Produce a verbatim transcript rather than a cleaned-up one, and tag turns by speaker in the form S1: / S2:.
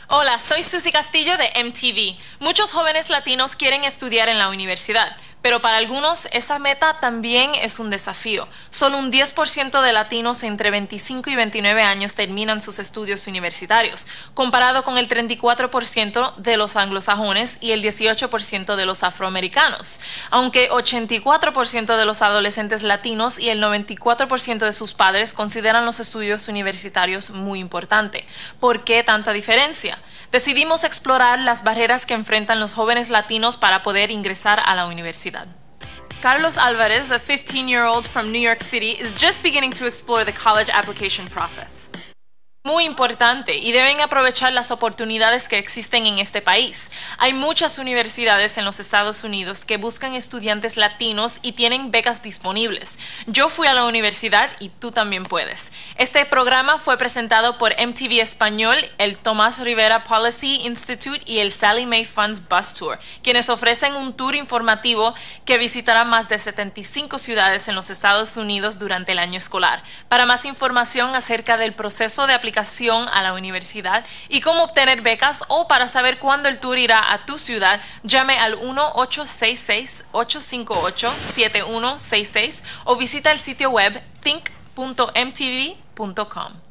S1: Hola, soy Susie Castillo de M T V. Muchos jóvenes latinos quieren estudiar en la universidad, pero para algunos esa meta también es un desafío. Solo un diez por ciento de latinos entre veinticinco y veintinueve años terminan sus estudios universitarios, comparado con el treinta y cuatro por ciento de los anglosajones y el dieciocho por ciento de los afroamericanos. Aunque ochenta y cuatro por ciento de los adolescentes latinos y el noventa y cuatro por ciento de sus padres consideran los estudios universitarios muy importante. ¿Por qué tanta diferencia? Decidimos explorar las barreras que enfrentan los jóvenes latinos para poder ingresar a la universidad. Carlos Alvarez, a fifteen-year-old from New York City, is just beginning to explore the college application process. Muy importante, y deben aprovechar las oportunidades que existen en este país. Hay muchas universidades en los Estados Unidos que buscan estudiantes latinos y tienen becas disponibles. Yo fui a la universidad y tú también puedes. Este programa fue presentado por M T V Español, el Tomás Rivera Policy Institute y el Sallie Mae Funds Bus Tour, quienes ofrecen un tour informativo que visitará más de setenta y cinco ciudades en los Estados Unidos durante el año escolar. Para más información acerca del proceso de aplicación a la universidad y cómo obtener becas, o para saber cuándo el tour irá a tu ciudad, llame al uno ocho seis seis, ocho cinco ocho, siete uno seis seis o visita el sitio web think punto m t v punto com.